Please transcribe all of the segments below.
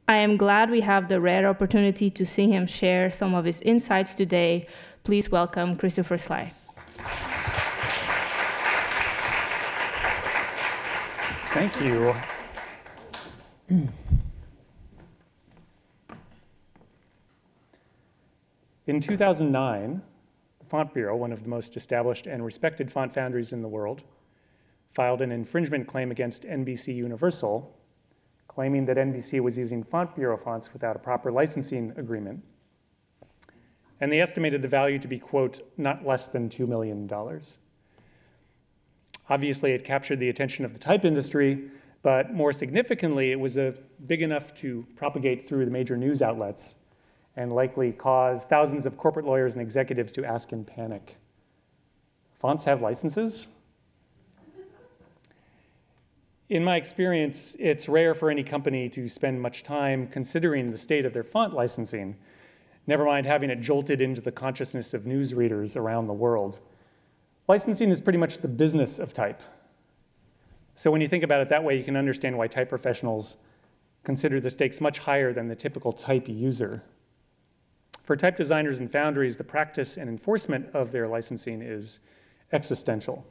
I am glad we have the rare opportunity to see him share some of his insights today. Please welcome Christopher Slye. Thank you. In 2009, the Font Bureau, one of the most established and respected font foundries in the world, filed an infringement claim against NBC Universal, claiming that NBC was using Font Bureau fonts without a proper licensing agreement. And they estimated the value to be, quote, not less than $2 million. Obviously, it captured the attention of the type industry, but more significantly, it was big enough to propagate through the major news outlets and likely cause thousands of corporate lawyers and executives to ask in panic, fonts have licenses? In my experience, it's rare for any company to spend much time considering the state of their font licensing, never mind having it jolted into the consciousness of news readers around the world. Licensing is pretty much the business of type. So when you think about it that way, you can understand why type professionals consider the stakes much higher than the typical type user. For type designers and foundries, the practice and enforcement of their licensing is existential.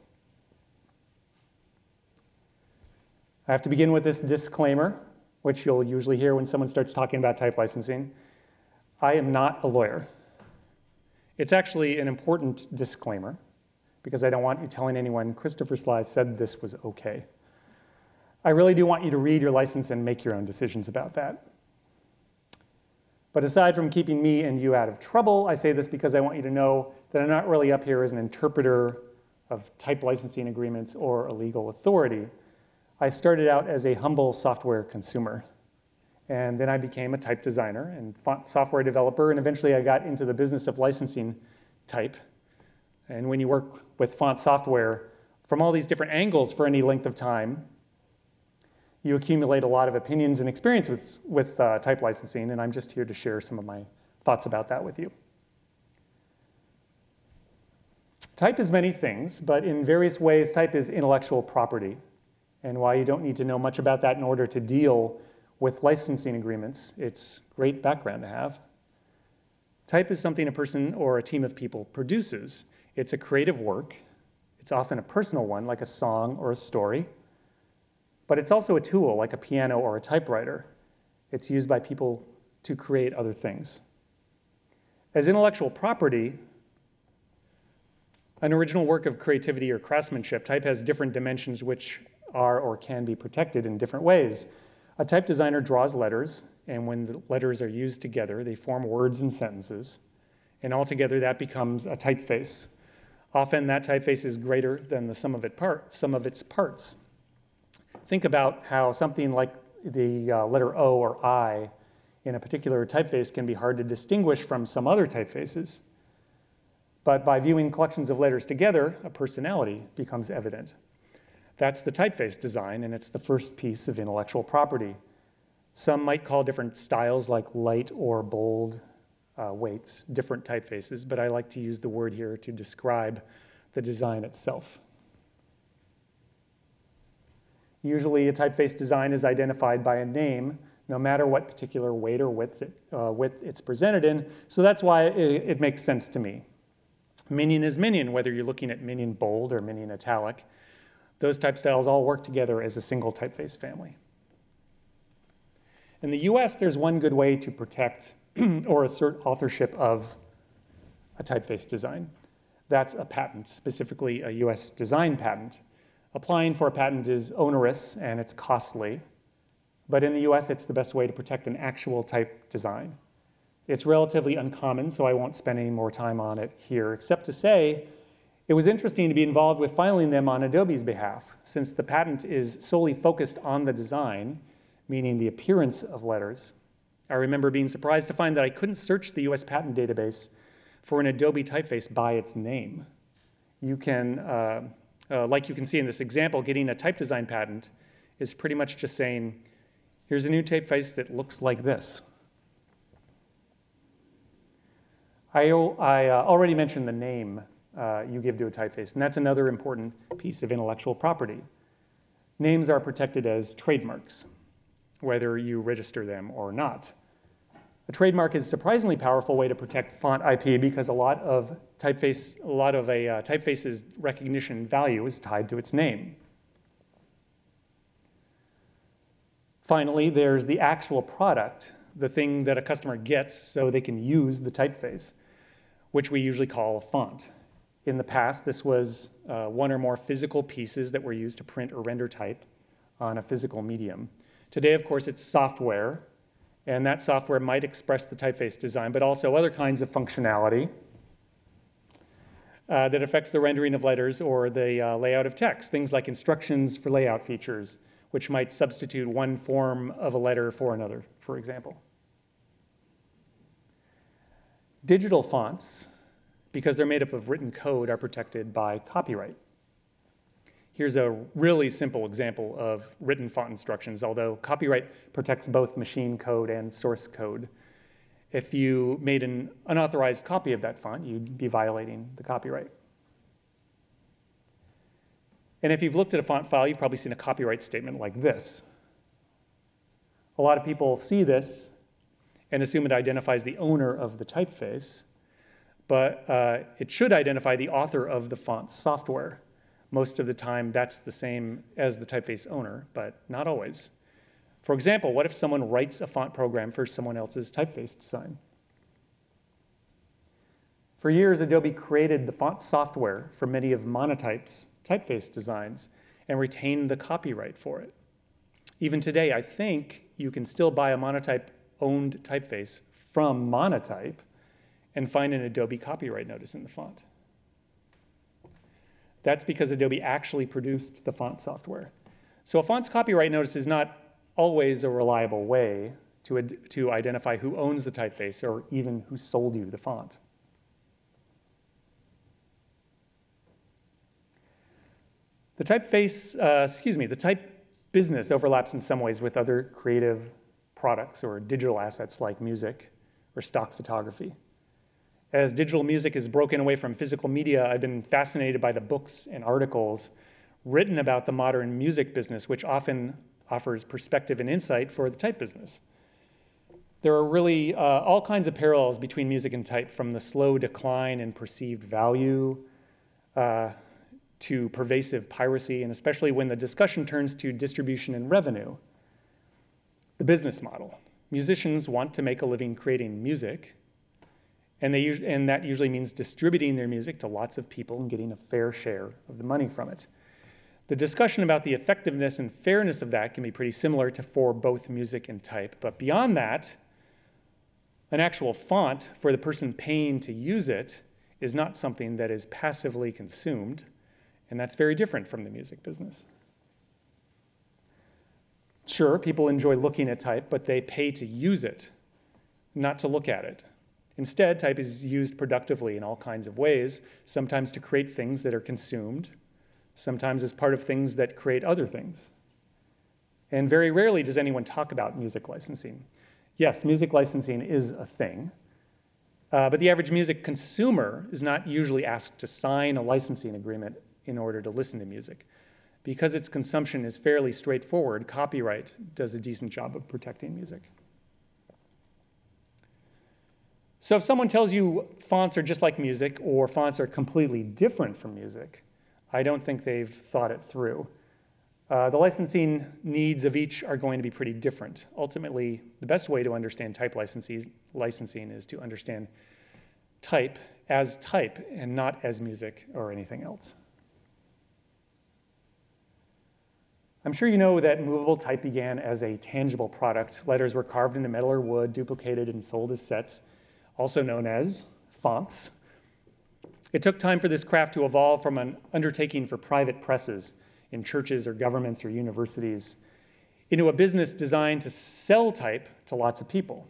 I have to begin with this disclaimer, which you'll usually hear when someone starts talking about type licensing. I am not a lawyer. It's actually an important disclaimer because I don't want you telling anyone Christopher Slye said this was okay. I really do want you to read your license and make your own decisions about that. But aside from keeping me and you out of trouble, I say this because I want you to know that I'm not really up here as an interpreter of type licensing agreements or a legal authority. I started out as a humble software consumer. And then I became a type designer and font software developer, and eventually I got into the business of licensing type. And when you work with font software from all these different angles for any length of time, you accumulate a lot of opinions and experience with type licensing, and I'm just here to share some of my thoughts about that with you. Type is many things, but in various ways, type is intellectual property. And while you don't need to know much about that in order to deal with licensing agreements, it's great background to have. Type is something a person or a team of people produces. It's a creative work. It's often a personal one, like a song or a story. But it's also a tool, like a piano or a typewriter. It's used by people to create other things. As intellectual property, an original work of creativity or craftsmanship, type has different dimensions which are or can be protected in different ways. A type designer draws letters, and when the letters are used together, they form words and sentences. And altogether, that becomes a typeface. Often, that typeface is greater than the sum of its parts. Think about how something like the letter O or I in a particular typeface can be hard to distinguish from some other typefaces. But by viewing collections of letters together, a personality becomes evident. That's the typeface design, and it's the first piece of intellectual property. Some might call different styles like light or bold weights different typefaces, but I like to use the word here to describe the design itself. Usually a typeface design is identified by a name, no matter what particular weight or width it's presented in, so that's why it makes sense to me. Minion is minion, whether you're looking at minion bold or minion italic. Those type styles all work together as a single typeface family. In the US, there's one good way to protect or assert authorship of a typeface design. That's a patent, specifically a US design patent. Applying for a patent is onerous and it's costly, but in the US, it's the best way to protect an actual type design. It's relatively uncommon, so I won't spend any more time on it here, except to say it was interesting to be involved with filing them on Adobe's behalf, since the patent is solely focused on the design, meaning the appearance of letters. I remember being surprised to find that I couldn't search the US patent database for an Adobe typeface by its name. You can, like you can see in this example, getting a type design patent is pretty much just saying, here's a new typeface that looks like this. I already mentioned the name you give to a typeface, and that's another important piece of intellectual property. Names are protected as trademarks. whether you register them or not. A trademark is a surprisingly powerful way to protect font IP because a lot of a typeface's recognition value is tied to its name. Finally, there's the actual product, the thing that a customer gets so they can use the typeface, which we usually call a font. In the past, this was one or more physical pieces that were used to print or render type on a physical medium. Today, of course, it's software, and that software might express the typeface design, but also other kinds of functionality that affects the rendering of letters or the layout of text, things like instructions for layout features, which might substitute one form of a letter for another, for example. Digital fonts, because they're made up of written code, are protected by copyright. Here's a really simple example of written font instructions, although copyright protects both machine code and source code. If you made an unauthorized copy of that font, you'd be violating the copyright. And if you've looked at a font file, you've probably seen a copyright statement like this. A lot of people see this and assume it identifies the owner of the typeface, but it should identify the author of the font software. Most of the time, that's the same as the typeface owner, but not always. For example, what if someone writes a font program for someone else's typeface design? For years, Adobe created the font software for many of Monotype's typeface designs and retained the copyright for it. Even today, I think you can still buy a Monotype-owned typeface from Monotype and find an Adobe copyright notice in the font. That's because Adobe actually produced the font software. So a font's copyright notice is not always a reliable way to identify who owns the typeface or even who sold you the font. The the type business overlaps in some ways with other creative products or digital assets like music or stock photography. As digital music is broken away from physical media, I've been fascinated by the books and articles written about the modern music business, which often offers perspective and insight for the type business. There are really all kinds of parallels between music and type, from the slow decline in perceived value to pervasive piracy, and especially when the discussion turns to distribution and revenue. The business model. Musicians want to make a living creating music, and that usually means distributing their music to lots of people and getting a fair share of the money from it. The discussion about the effectiveness and fairness of that can be pretty similar for both music and type, but beyond that, an actual font for the person paying to use it is not something that is passively consumed, and that's very different from the music business. Sure, people enjoy looking at type, but they pay to use it, not to look at it. Instead, type is used productively in all kinds of ways, sometimes to create things that are consumed, sometimes as part of things that create other things. And very rarely does anyone talk about music licensing. Yes, music licensing is a thing, but the average music consumer is not usually asked to sign a licensing agreement in order to listen to music. Because its consumption is fairly straightforward, copyright does a decent job of protecting music. So if someone tells you fonts are just like music or fonts are completely different from music, I don't think they've thought it through. The licensing needs of each are going to be pretty different. Ultimately, the best way to understand type licensing is to understand type and not as music or anything else. I'm sure you know that movable type began as a tangible product. Letters were carved into metal or wood, duplicated, and sold as sets, also known as fonts. It took time for this craft to evolve from an undertaking for private presses in churches or governments or universities into a business designed to sell type to lots of people.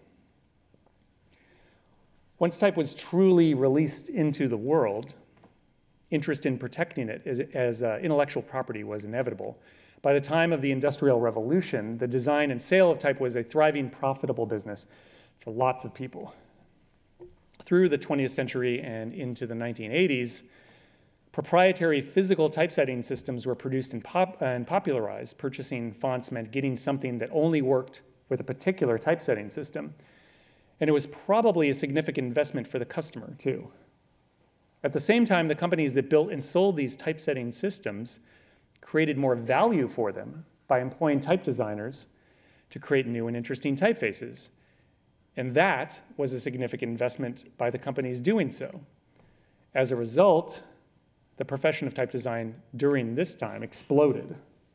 Once type was truly released into the world, interest in protecting it as intellectual property was inevitable. By the time of the Industrial Revolution, the design and sale of type was a thriving, profitable business for lots of people. Through the 20th century and into the 1980s, Proprietary physical typesetting systems were produced and popularized. Purchasing fonts meant getting something that only worked with a particular typesetting system. And it was probably a significant investment for the customer, too. At the same time, the companies that built and sold these typesetting systems created more value for them by employing type designers to create new and interesting typefaces. And that was a significant investment by the companies doing so. As a result, the profession of type design during this time exploded.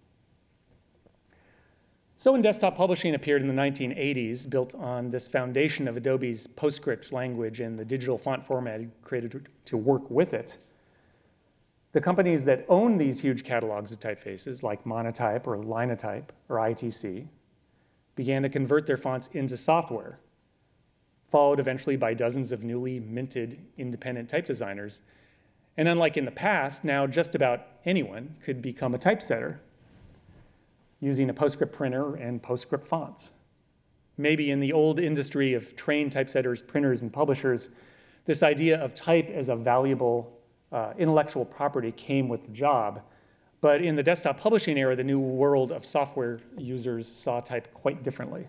So when desktop publishing appeared in the 1980s, built on this foundation of Adobe's PostScript language and the digital font format created to work with it, the companies that own these huge catalogs of typefaces, like Monotype or Linotype or ITC, began to convert their fonts into software, followed eventually by dozens of newly minted independent type designers. And unlike in the past, now just about anyone could become a typesetter using a PostScript printer and PostScript fonts. Maybe in the old industry of trained typesetters, printers, and publishers, this idea of type as a valuable intellectual property came with the job. But in the desktop publishing era, the new world of software users saw type quite differently.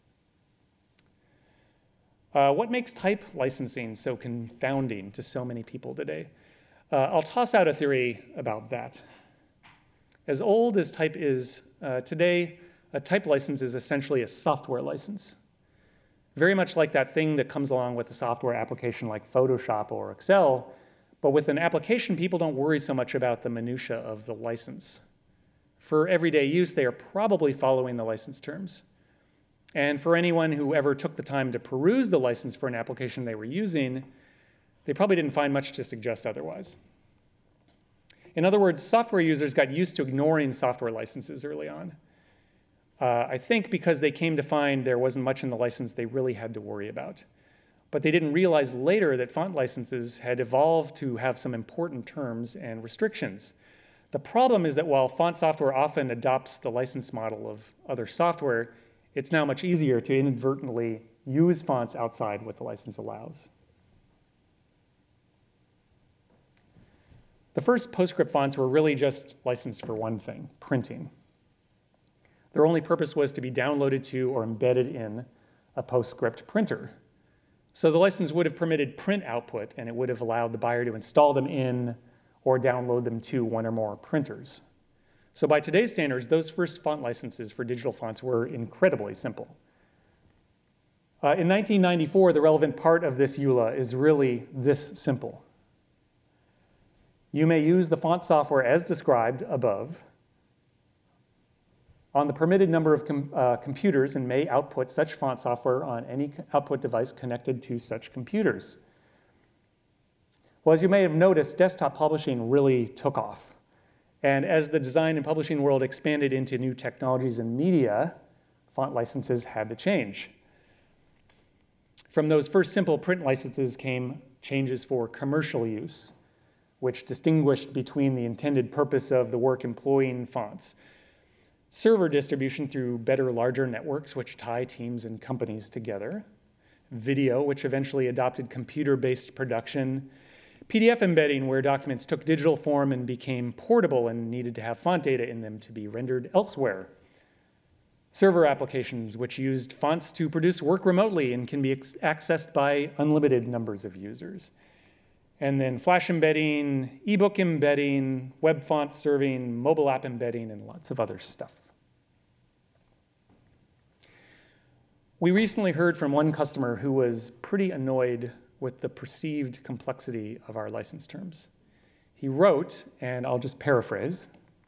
What makes type licensing so confounding to so many people today? I'll toss out a theory about that. As old as type is, today, a type license is essentially a software license. Very much like that thing that comes along with a software application like Photoshop or Excel, but with an application, people don't worry so much about the minutia of the license. For everyday use, they are probably following the license terms. And for anyone who ever took the time to peruse the license for an application they were using, they probably didn't find much to suggest otherwise. In other words, software users got used to ignoring software licenses early on. I think because they came to find there wasn't much in the license they really had to worry about. But they didn't realize later that font licenses had evolved to have some important terms and restrictions. The problem is that while font software often adopts the license model of other software, it's now much easier to inadvertently use fonts outside what the license allows. The first PostScript fonts were really just licensed for one thing, printing. Their only purpose was to be downloaded to or embedded in a PostScript printer. So the license would have permitted print output, and it would have allowed the buyer to install them in or download them to one or more printers. So by today's standards, those first font licenses for digital fonts were incredibly simple. In 1994, the relevant part of this EULA is really this simple. You may use the font software as described above on the permitted number of computers and may output such font software on any output device connected to such computers. Well, as you may have noticed, desktop publishing really took off. And as the design and publishing world expanded into new technologies and media, font licenses had to change. From those first simple print licenses came changes for commercial use, which distinguished between the intended purpose of the work employing fonts. Server distribution through better, larger networks, which tie teams and companies together. Video, which eventually adopted computer-based production. PDF embedding, where documents took digital form and became portable and needed to have font data in them to be rendered elsewhere. Server applications, which used fonts to produce work remotely and can be accessed by unlimited numbers of users. And then Flash embedding, ebook embedding, web font serving, mobile app embedding, and lots of other stuff. We recently heard from one customer who was pretty annoyed with the perceived complexity of our license terms. He wrote, and I'll just paraphrase,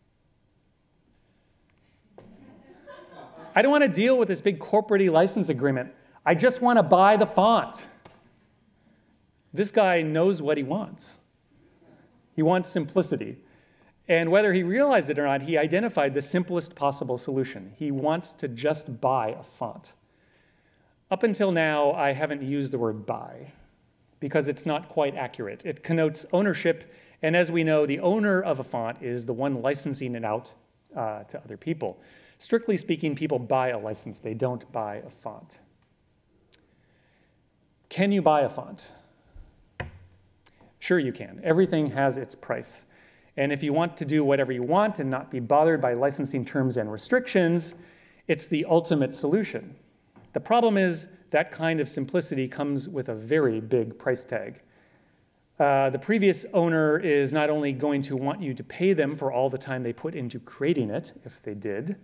I don't want to deal with this big corporate-y license agreement. I just want to buy the font. This guy knows what he wants. He wants simplicity. And whether he realized it or not, he identified the simplest possible solution. He wants to just buy a font. Up until now, I haven't used the word buy because it's not quite accurate. It connotes ownership, and as we know, the owner of a font is the one licensing it out to other people. Strictly speaking, people buy a license. They don't buy a font. Can you buy a font? Sure you can. Everything has its price. And if you want to do whatever you want and not be bothered by licensing terms and restrictions, it's the ultimate solution. The problem is that kind of simplicity comes with a very big price tag. The previous owner is not only going to want you to pay them for all the time they put into creating it, if they did,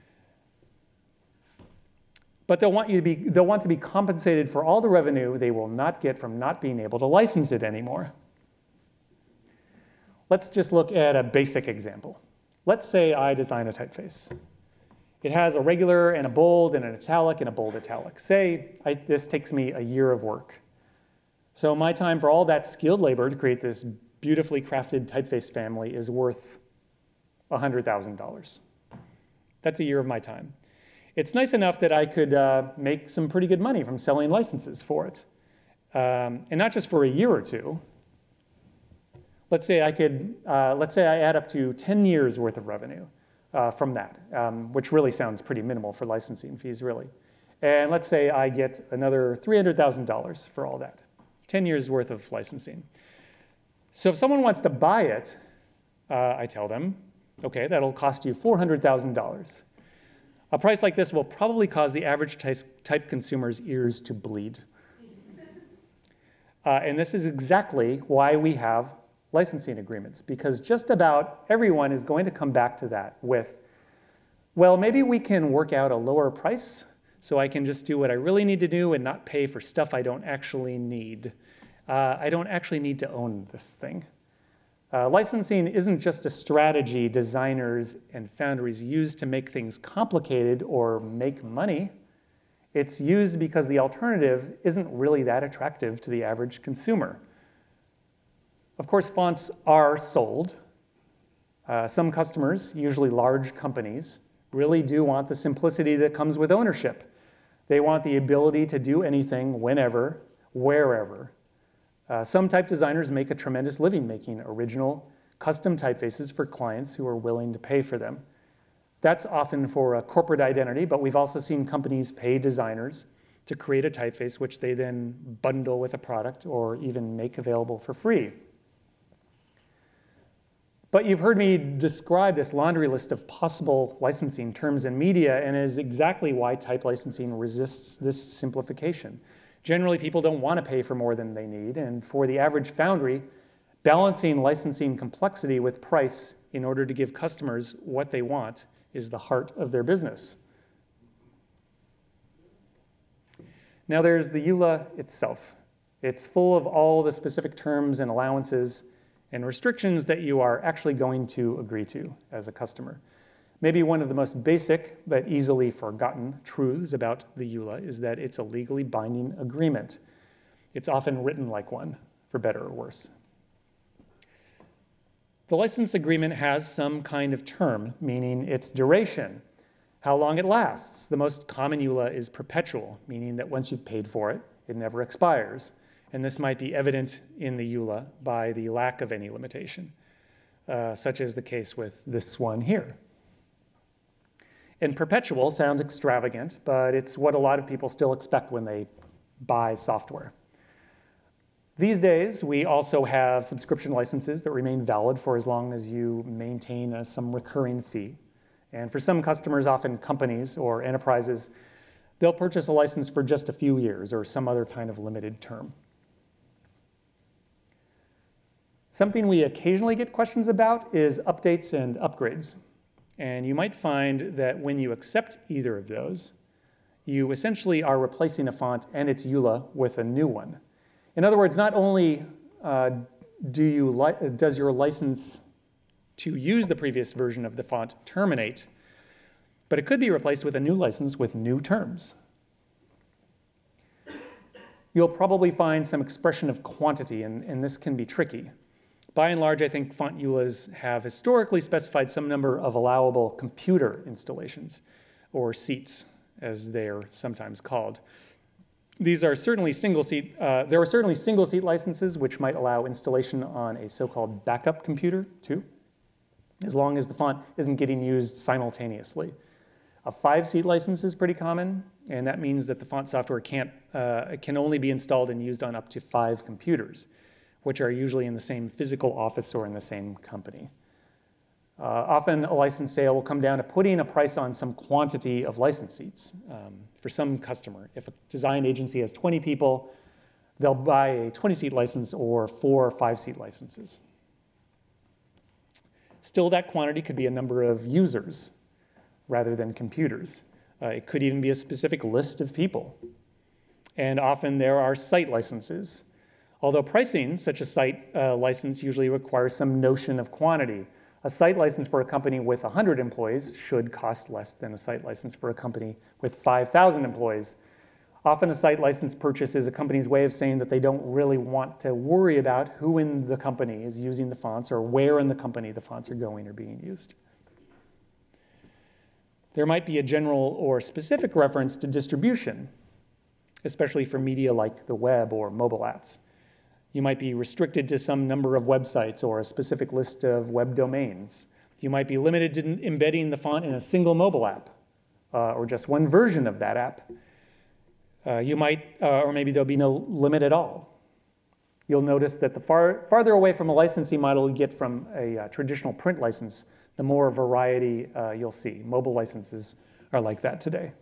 but they'll want to be compensated for all the revenue they will not get from not being able to license it anymore. Let's just look at a basic example. Let's say I design a typeface. It has a regular and a bold and an italic and a bold italic. Say this takes me a year of work. So my time for all that skilled labor to create this beautifully crafted typeface family is worth $100,000. That's a year of my time. It's nice enough that I could make some pretty good money from selling licenses for it. And not just for a year or two. Let's say I add up to 10 years worth of revenue from that, which really sounds pretty minimal for licensing fees, really. And let's say I get another $300,000 for all that. 10 years worth of licensing. So if someone wants to buy it, I tell them, okay, that'll cost you $400,000. A price like this will probably cause the average type consumer's ears to bleed. And this is exactly why we have licensing agreements, because just about everyone is going to come back to that with, well, maybe we can work out a lower price so I can just do what I really need to do and not pay for stuff I don't actually need. I don't actually need to own this thing. Licensing isn't just a strategy designers and foundries use to make things complicated or make money. It's used because the alternative isn't really that attractive to the average consumer. Of course, fonts are sold. Some customers, usually large companies, really do want the simplicity that comes with ownership. They want the ability to do anything whenever, wherever. Some type designers make a tremendous living making original, custom typefaces for clients who are willing to pay for them. That's often for a corporate identity, but we've also seen companies pay designers to create a typeface which they then bundle with a product or even make available for free. But you've heard me describe this laundry list of possible licensing terms in media, and it is exactly why type licensing resists this simplification. Generally, people don't want to pay for more than they need, and for the average foundry, balancing licensing complexity with price in order to give customers what they want is the heart of their business. Now there's the EULA itself. It's full of all the specific terms and allowances and restrictions that you are actually going to agree to as a customer. Maybe one of the most basic but easily forgotten truths about the EULA is that it's a legally binding agreement. It's often written like one, for better or worse. The license agreement has some kind of term, meaning its duration, how long it lasts. The most common EULA is perpetual, meaning that once you've paid for it, it never expires. And this might be evident in the EULA by the lack of any limitation, such as the case with this one here. And perpetual sounds extravagant, but it's what a lot of people still expect when they buy software. These days, we also have subscription licenses that remain valid for as long as you maintain some recurring fee. And for some customers, often companies or enterprises, they'll purchase a license for just a few years or some other kind of limited term. Something we occasionally get questions about is updates and upgrades. And you might find that when you accept either of those, you essentially are replacing a font and its EULA with a new one. In other words, not only does your license to use the previous version of the font terminate, but it could be replaced with a new license with new terms. You'll probably find some expression of quantity, and this can be tricky. By and large, I think font EULAs have historically specified some number of allowable computer installations, or seats, as they're sometimes called. These are certainly single-seat. There are certainly single-seat licenses which might allow installation on a so-called backup computer, too, as long as the font isn't getting used simultaneously. A 5-seat license is pretty common, and that means that the font software can only be installed and used on up to 5 computers, which are usually in the same physical office or in the same company. Often a license sale will come down to putting a price on some quantity of license seats for some customer. If a design agency has 20 people, they'll buy a 20-seat license or 4 or 5-seat licenses. Still, that quantity could be a number of users rather than computers. It could even be a specific list of people. And often there are site licenses. Although pricing such a site license usually requires some notion of quantity. A site license for a company with 100 employees should cost less than a site license for a company with 5,000 employees. Often a site license purchase is a company's way of saying that they don't really want to worry about who in the company is using the fonts or where in the company the fonts are going or being used. There might be a general or specific reference to distribution, especially for media like the web or mobile apps. You might be restricted to some number of websites or a specific list of web domains. You might be limited to embedding the font in a single mobile app or just one version of that app. You might, or maybe there'll be no limit at all. You'll notice that the farther away from a licensing model you get from a traditional print license, the more variety you'll see. Mobile licenses are like that today.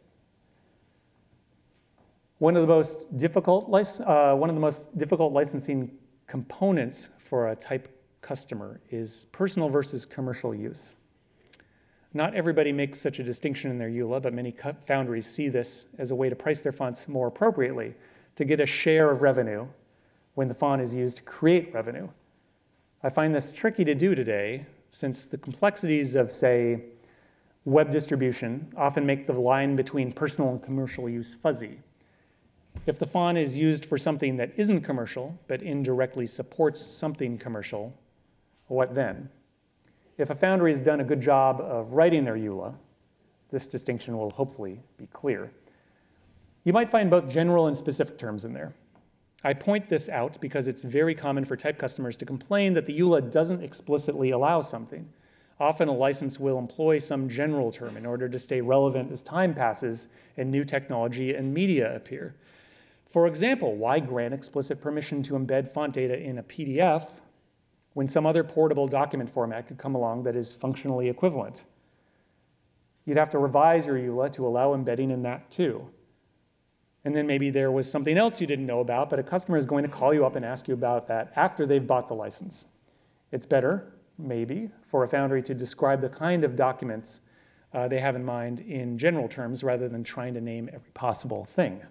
One of the most difficult licensing components for a type customer is personal versus commercial use. Not everybody makes such a distinction in their EULA, but many foundries see this as a way to price their fonts more appropriately, to get a share of revenue when the font is used to create revenue. I find this tricky to do today, since the complexities of, say, web distribution often make the line between personal and commercial use fuzzy. If the font is used for something that isn't commercial, but indirectly supports something commercial, what then? If a foundry has done a good job of writing their EULA, this distinction will hopefully be clear. You might find both general and specific terms in there. I point this out because it's very common for type customers to complain that the EULA doesn't explicitly allow something. Often a license will employ some general term in order to stay relevant as time passes and new technology and media appear. For example, why grant explicit permission to embed font data in a PDF when some other portable document format could come along that is functionally equivalent? You'd have to revise your EULA to allow embedding in that too. And then maybe there was something else you didn't know about, but a customer is going to call you up and ask you about that after they've bought the license. It's better, maybe, for a foundry to describe the kind of documents they have in mind in general terms rather than trying to name every possible thing.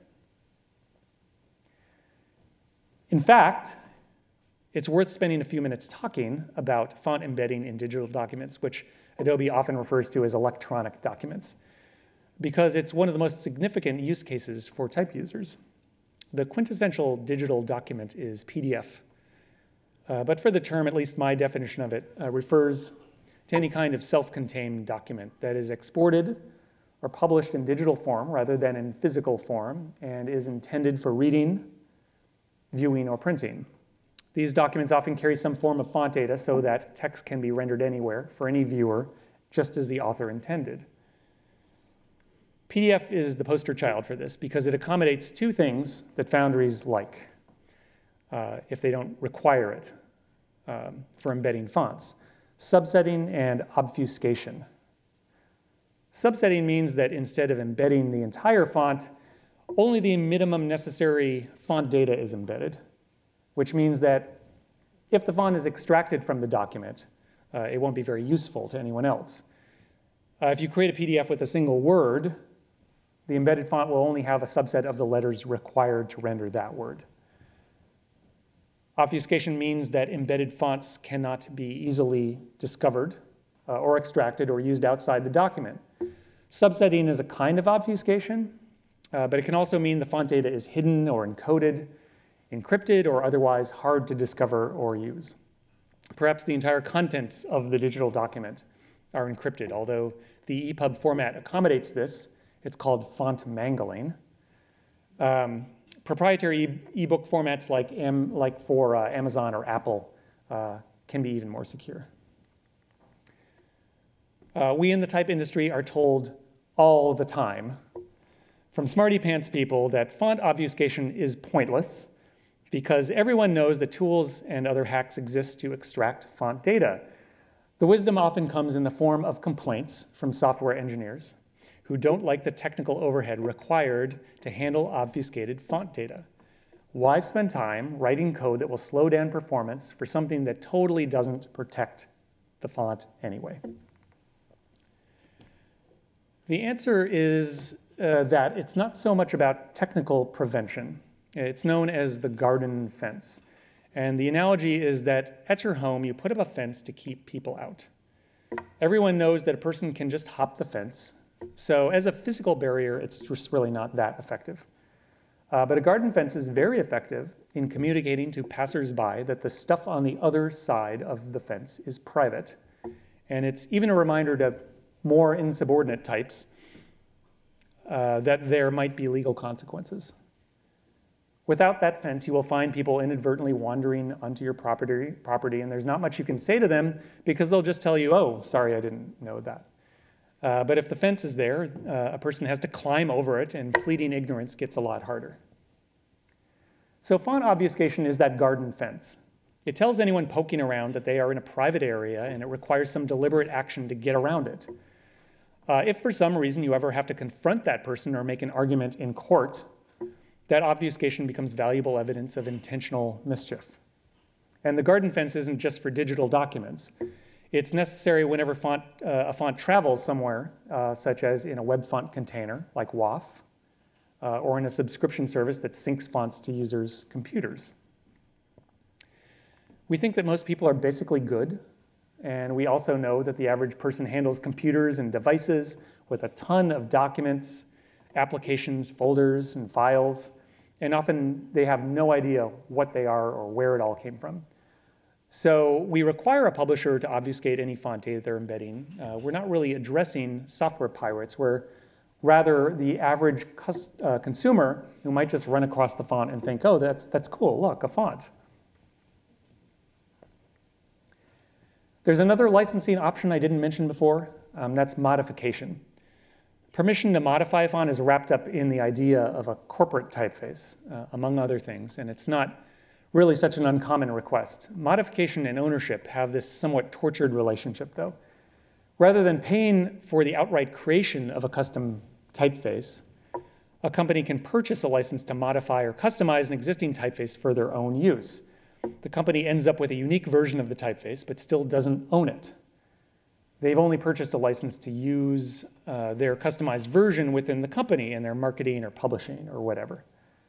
In fact, it's worth spending a few minutes talking about font embedding in digital documents, which Adobe often refers to as electronic documents, because it's one of the most significant use cases for type users. The quintessential digital document is PDF. But for the term, at least my definition of it, refers to any kind of self-contained document that is exported or published in digital form rather than in physical form and is intended for reading, viewing, or printing. These documents often carry some form of font data so that text can be rendered anywhere for any viewer, just as the author intended. PDF is the poster child for this because it accommodates two things that foundries like if they don't require it for embedding fonts: subsetting and obfuscation. Subsetting means that instead of embedding the entire font, only the minimum necessary font data is embedded, which means that if the font is extracted from the document, it won't be very useful to anyone else. If you create a PDF with a single word, the embedded font will only have a subset of the letters required to render that word. Obfuscation means that embedded fonts cannot be easily discovered or extracted or used outside the document. Subsetting is a kind of obfuscation, but it can also mean the font data is hidden or encoded, encrypted, or otherwise hard to discover or use. Perhaps the entire contents of the digital document are encrypted, although the EPUB format accommodates this. It's called font mangling. Proprietary ebook formats like for Amazon or Apple can be even more secure. We in the type industry are told all the time from smarty pants people that font obfuscation is pointless because everyone knows that tools and other hacks exist to extract font data. The wisdom often comes in the form of complaints from software engineers who don't like the technical overhead required to handle obfuscated font data. Why spend time writing code that will slow down performance for something that totally doesn't protect the font anyway? The answer is that it's not so much about technical prevention. It's known as the garden fence. And the analogy is that at your home, you put up a fence to keep people out. Everyone knows that a person can just hop the fence. So as a physical barrier, it's just really not that effective. But a garden fence is very effective in communicating to passersby that the stuff on the other side of the fence is private. And it's even a reminder to more insubordinate types that there might be legal consequences. Without that fence, you will find people inadvertently wandering onto your property, and there's not much you can say to them because they'll just tell you, oh, sorry, I didn't know that. But if the fence is there, a person has to climb over it, and pleading ignorance gets a lot harder. So font obfuscation is that garden fence. It tells anyone poking around that they are in a private area, and it requires some deliberate action to get around it. If for some reason you ever have to confront that person or make an argument in court, that obfuscation becomes valuable evidence of intentional mischief. And the garden fence isn't just for digital documents. It's necessary whenever a font travels somewhere, such as in a web font container, like WAF, or in a subscription service that syncs fonts to users' computers. We think that most people are basically good, and we also know that the average person handles computers and devices with a ton of documents, applications, folders, and files, and often they have no idea what they are or where it all came from. So we require a publisher to obfuscate any font data they're embedding. We're not really addressing software pirates. We're rather the average consumer who might just run across the font and think, oh, that's cool, look, a font. There's another licensing option I didn't mention before. That's modification. Permission to modify a font is wrapped up in the idea of a corporate typeface, among other things, and it's not really such an uncommon request. Modification and ownership have this somewhat tortured relationship, though. Rather than paying for the outright creation of a custom typeface, a company can purchase a license to modify or customize an existing typeface for their own use. The company ends up with a unique version of the typeface, but still doesn't own it. They've only purchased a license to use their customized version within the company in their marketing or publishing or whatever.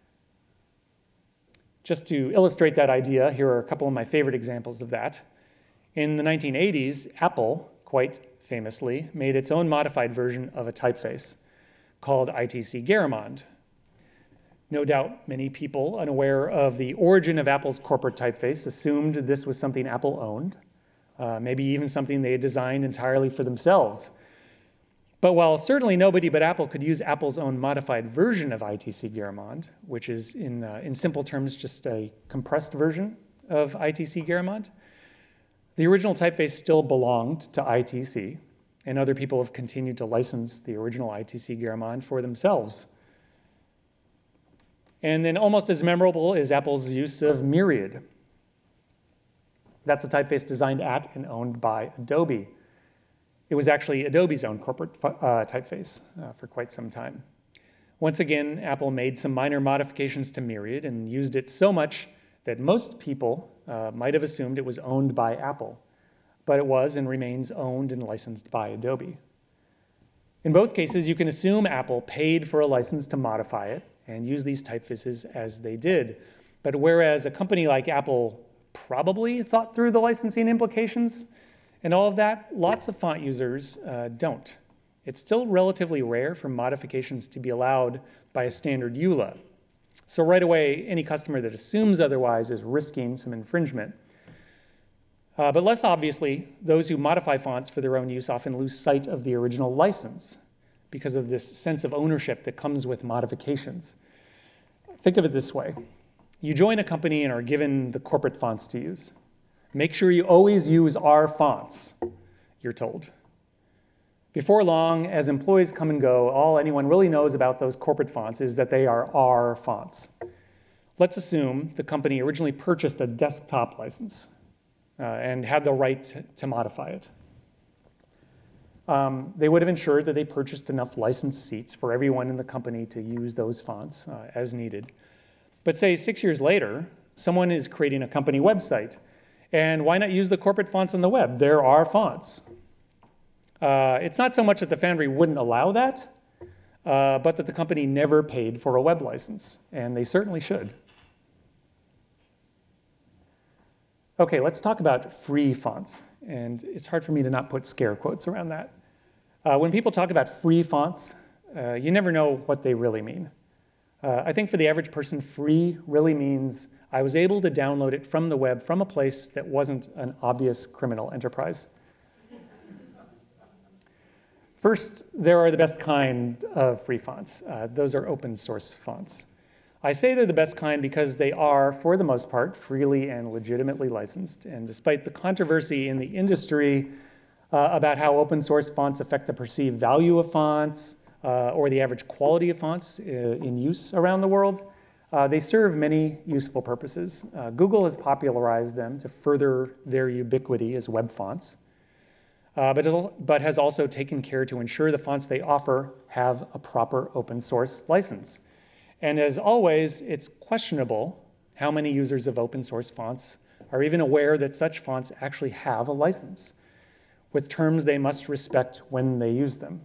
Just to illustrate that idea, here are a couple of my favorite examples of that. In the 1980s, Apple, quite famously, made its own modified version of a typeface called ITC Garamond. No doubt many people unaware of the origin of Apple's corporate typeface assumed this was something Apple owned. Maybe even something they had designed entirely for themselves. But while certainly nobody but Apple could use Apple's own modified version of ITC Garamond, which is in simple terms just a compressed version of ITC Garamond, the original typeface still belonged to ITC, and other people have continued to license the original ITC Garamond for themselves. And then almost as memorable is Apple's use of Myriad. That's a typeface designed at and owned by Adobe. It was actually Adobe's own corporate typeface for quite some time. Once again, Apple made some minor modifications to Myriad and used it so much that most people might have assumed it was owned by Apple, but it was and remains owned and licensed by Adobe. In both cases, you can assume Apple paid for a license to modify it and use these typefaces as they did. But whereas a company like Apple probably thought through the licensing implications and all of that, lots of font users don't. It's still relatively rare for modifications to be allowed by a standard EULA. So right away, any customer that assumes otherwise is risking some infringement. But less obviously, those who modify fonts for their own use often lose sight of the original license because of this sense of ownership that comes with modifications. Think of it this way. You join a company and are given the corporate fonts to use. Make sure you always use our fonts, you're told. Before long, as employees come and go, all anyone really knows about those corporate fonts is that they are our fonts. Let's assume the company originally purchased a desktop license and had the right to modify it. They would have ensured that they purchased enough licensed seats for everyone in the company to use those fonts as needed. But say 6 years later, someone is creating a company website. And why not use the corporate fonts on the web? There are fonts. It's not so much that the foundry wouldn't allow that, but that the company never paid for a web license, and they certainly should. Okay, let's talk about free fonts, and it's hard for me to not put scare quotes around that. When people talk about free fonts, you never know what they really mean. I think for the average person, free really means I was able to download it from the web from a place that wasn't an obvious criminal enterprise. First, there are the best kind of free fonts. Those are open source fonts. I say they're the best kind because they are, for the most part, freely and legitimately licensed. And despite the controversy in the industry about how open source fonts affect the perceived value of fonts or the average quality of fonts in use around the world, they serve many useful purposes. Google has popularized them to further their ubiquity as web fonts, but has also taken care to ensure the fonts they offer have a proper open source license. And as always, it's questionable how many users of open source fonts are even aware that such fonts actually have a license, with terms they must respect when they use them.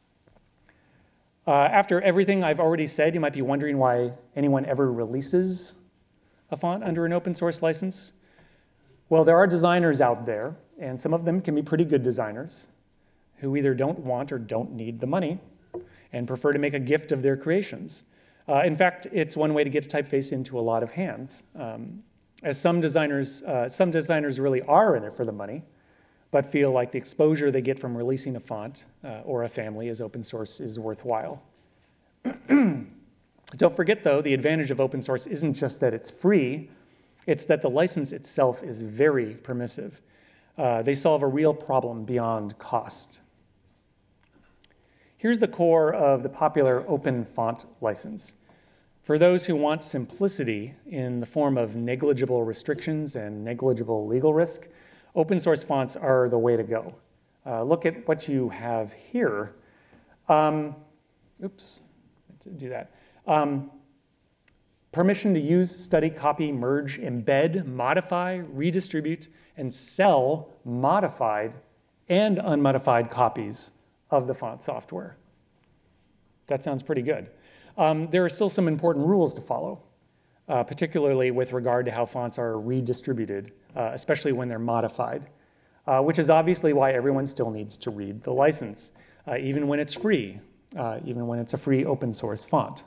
After everything I've already said, you might be wondering why anyone ever releases a font under an open source license. Well, there are designers out there, and some of them can be pretty good designers, who either don't want or don't need the money and prefer to make a gift of their creations. In fact, it's one way to get a typeface into a lot of hands. As some designers really are in it for the money, but feel like the exposure they get from releasing a font or a family as open source is worthwhile. Don't forget, though, the advantage of open source isn't just that it's free, it's that the license itself is very permissive. They solve a real problem beyond cost. Here's the core of the popular open font license. For those who want simplicity in the form of negligible restrictions and negligible legal risk, open source fonts are the way to go. Look at what you have here. Oops, to do that. Permission to use, study, copy, merge, embed, modify, redistribute, and sell modified and unmodified copies of the font software. That sounds pretty good. There are still some important rules to follow, particularly with regard to how fonts are redistributed, especially when they're modified, which is obviously why everyone still needs to read the license, even when it's free, even when it's a free open source font.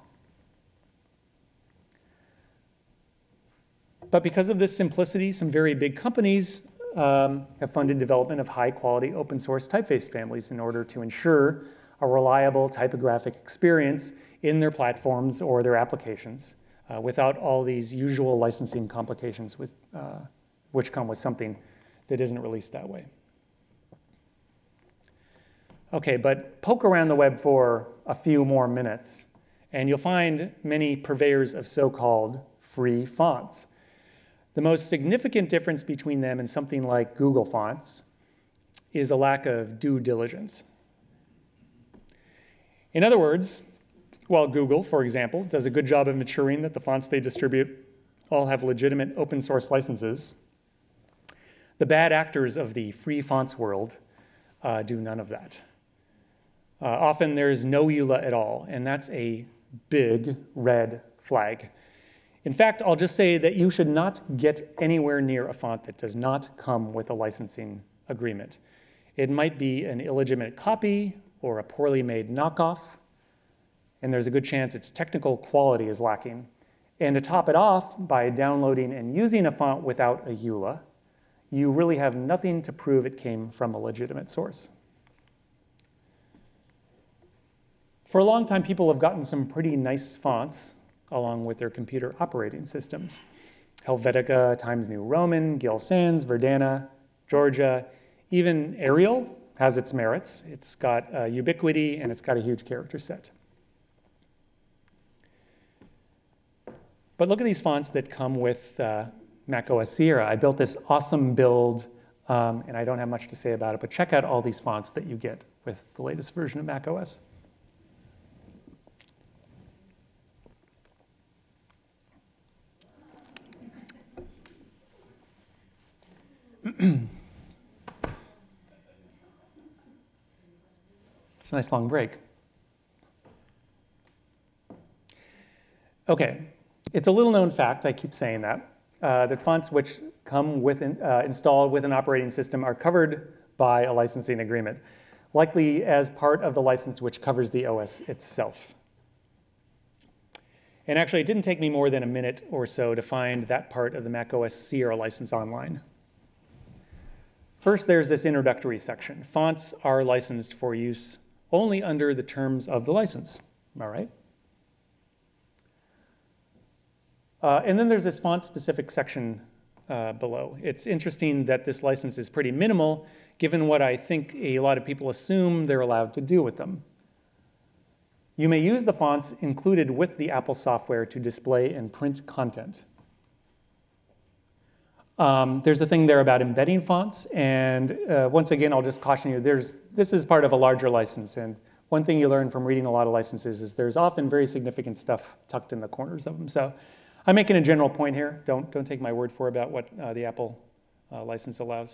But because of this simplicity, some very big companies have funded development of high-quality open source typeface families in order to ensure a reliable typographic experience in their platforms or their applications without all these usual licensing complications which come with something that isn't released that way. Okay, but poke around the web for a few more minutes, and you'll find many purveyors of so-called free fonts. The most significant difference between them and something like Google Fonts is a lack of due diligence. In other words, while Google, for example, does a good job of ensuring that the fonts they distribute all have legitimate open source licenses, the bad actors of the free fonts world do none of that. Often there's no EULA at all, and that's a big red flag. In fact, I'll just say that you should not get anywhere near a font that does not come with a licensing agreement. It might be an illegitimate copy or a poorly made knockoff, and there's a good chance its technical quality is lacking. And to top it off, by downloading and using a font without a EULA, you really have nothing to prove it came from a legitimate source. For a long time, people have gotten some pretty nice fonts along with their computer operating systems. Helvetica, Times New Roman, Gill Sans, Verdana, Georgia, even Arial has its merits. It's got ubiquity and it's got a huge character set. But look at these fonts that come with Mac OS Sierra. I built this awesome build, and I don't have much to say about it, but check out all these fonts that you get with the latest version of Mac OS. It's a nice long break. Okay, it's a little known fact, I keep saying that, that fonts which come with installed with an operating system are covered by a licensing agreement, likely as part of the license which covers the OS itself. And actually, it didn't take me more than a minute or so to find that part of the Mac OS Sierra license online. First, there's this introductory section. Fonts are licensed for use only under the terms of the license. Am I right? And then there's this font-specific section below. It's interesting that this license is pretty minimal, given what I think a lot of people assume they're allowed to do with them. You may use the fonts included with the Apple software to display and print content. There's a thing there about embedding fonts, and once again, I'll just caution you, this is part of a larger license, and one thing you learn from reading a lot of licenses is there's often very significant stuff tucked in the corners of them. So I'm making a general point here. Don't take my word for it about what the Apple license allows.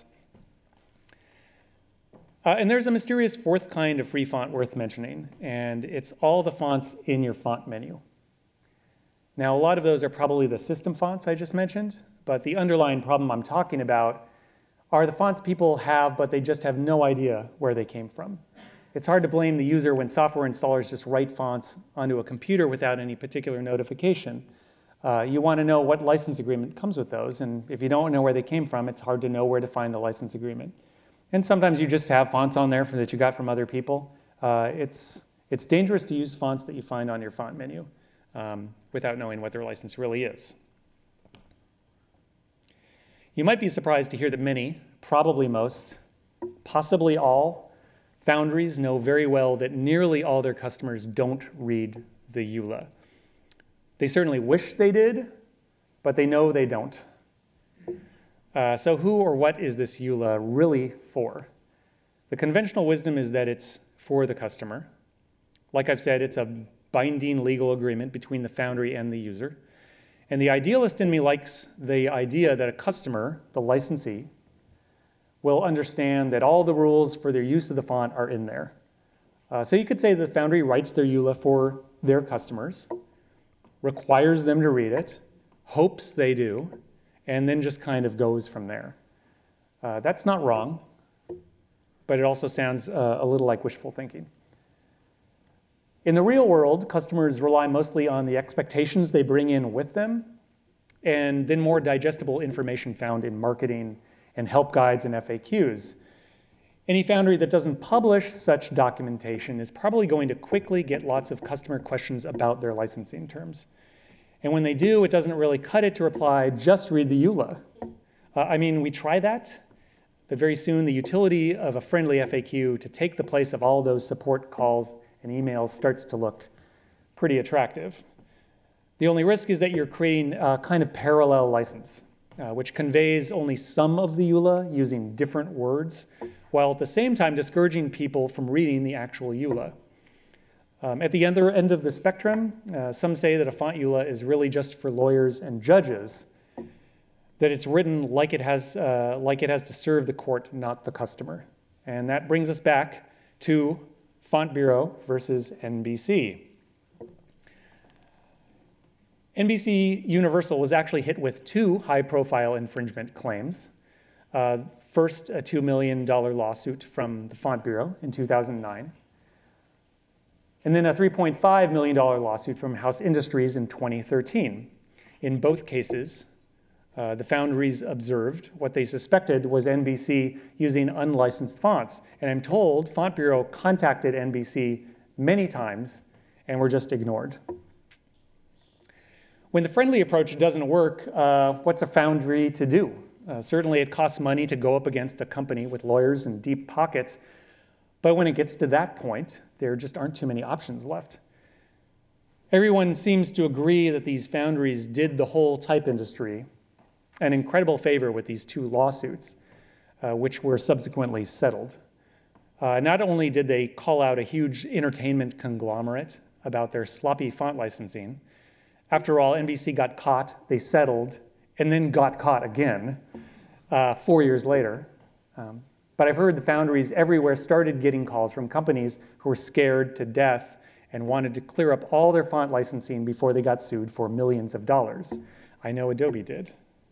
And there's a mysterious fourth kind of free font worth mentioning, and it's all the fonts in your font menu. Now, a lot of those are probably the system fonts I just mentioned, but the underlying problem I'm talking about are the fonts people have, but they just have no idea where they came from. It's hard to blame the user when software installers just write fonts onto a computer without any particular notification. You want to know what license agreement comes with those, and if you don't know where they came from, it's hard to know where to find the license agreement. And sometimes you just have fonts on there that you got from other people. It's dangerous to use fonts that you find on your font menu without knowing what their license really is. You might be surprised to hear that many, probably most, possibly all, foundries know very well that nearly all their customers don't read the EULA. They certainly wish they did, but they know they don't. So who or what is this EULA really for? The conventional wisdom is that it's for the customer. Like I've said, it's a binding legal agreement between the foundry and the user. And the idealist in me likes the idea that a customer, the licensee, will understand that all the rules for their use of the font are in there. So you could say the foundry writes their EULA for their customers, requires them to read it, hopes they do, and then just kind of goes from there. That's not wrong, but it also sounds a little like wishful thinking. In the real world, customers rely mostly on the expectations they bring in with them, and then more digestible information found in marketing and help guides and FAQs. Any foundry that doesn't publish such documentation is probably going to quickly get lots of customer questions about their licensing terms. And when they do, it doesn't really cut it to reply, just read the EULA. I mean, we try that, but very soon the utility of a friendly FAQ to take the place of all those support calls and emails starts to look pretty attractive. The only risk is that you're creating a kind of parallel license, which conveys only some of the EULA using different words, while at the same time discouraging people from reading the actual EULA. At the other end of the spectrum, some say that a font EULA is really just for lawyers and judges, that it's written like it has to serve the court, not the customer. And that brings us back to Font Bureau versus NBC. NBC Universal was actually hit with two high-profile infringement claims. First, a $2 million lawsuit from the Font Bureau in 2009. And then a $3.5 million lawsuit from House Industries in 2013. In both cases, the foundries observed what they suspected was NBC using unlicensed fonts. And I'm told Font Bureau contacted NBC many times and were just ignored. When the friendly approach doesn't work, what's a foundry to do? Certainly it costs money to go up against a company with lawyers and deep pockets, but when it gets to that point, there just aren't too many options left. Everyone seems to agree that these foundries did the whole type industry an incredible favor with these 2 lawsuits, which were subsequently settled. Not only did they call out a huge entertainment conglomerate about their sloppy font licensing. After all, NBC got caught, they settled, and then got caught again 4 years later. But I've heard the foundries everywhere started getting calls from companies who were scared to death and wanted to clear up all their font licensing before they got sued for millions of dollars. I know Adobe did.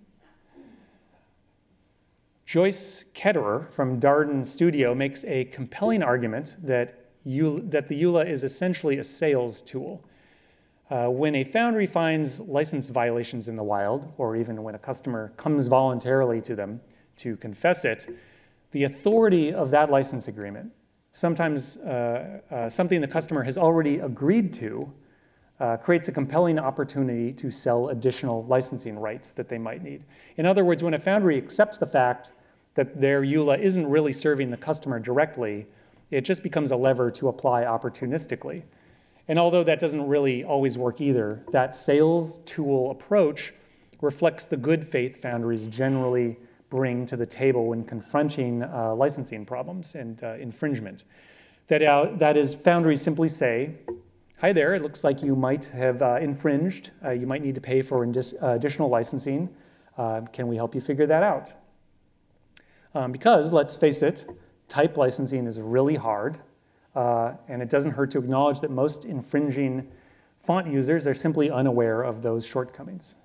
Joyce Ketterer from Darden Studio makes a compelling argument that the EULA is essentially a sales tool. When a foundry finds license violations in the wild, or even when a customer comes voluntarily to them to confess it, the authority of that license agreement, sometimes something the customer has already agreed to, creates a compelling opportunity to sell additional licensing rights that they might need. In other words, when a foundry accepts the fact that their EULA isn't really serving the customer directly, it just becomes a lever to apply opportunistically. And although that doesn't really always work either, that sales tool approach reflects the good faith foundries generally bring to the table when confronting licensing problems and infringement. That is, foundries simply say, hi there, it looks like you might have infringed. You might need to pay for additional licensing. Can we help you figure that out? Because, let's face it, type licensing is really hard, and it doesn't hurt to acknowledge that most infringing font users are simply unaware of those shortcomings.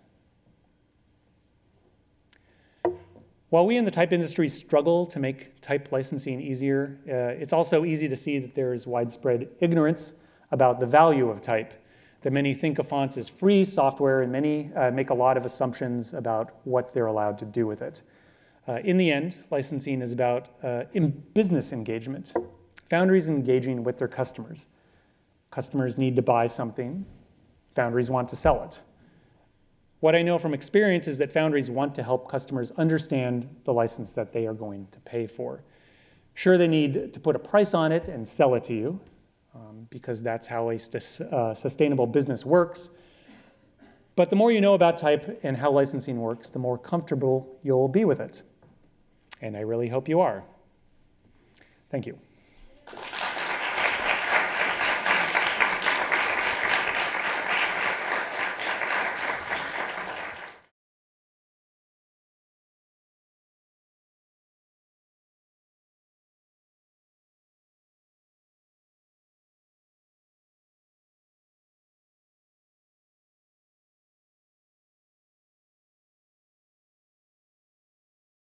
While we in the type industry struggle to make type licensing easier, it's also easy to see that there is widespread ignorance about the value of type, that many think of fonts as free software, and many make a lot of assumptions about what they're allowed to do with it. In the end, licensing is about business engagement. Foundries engaging with their customers. Customers need to buy something. Foundries want to sell it. What I know from experience is that foundries want to help customers understand the license that they are going to pay for. Sure, they need to put a price on it and sell it to you, because that's how a sustainable business works. But the more you know about type and how licensing works, the more comfortable you'll be with it. And I really hope you are. Thank you.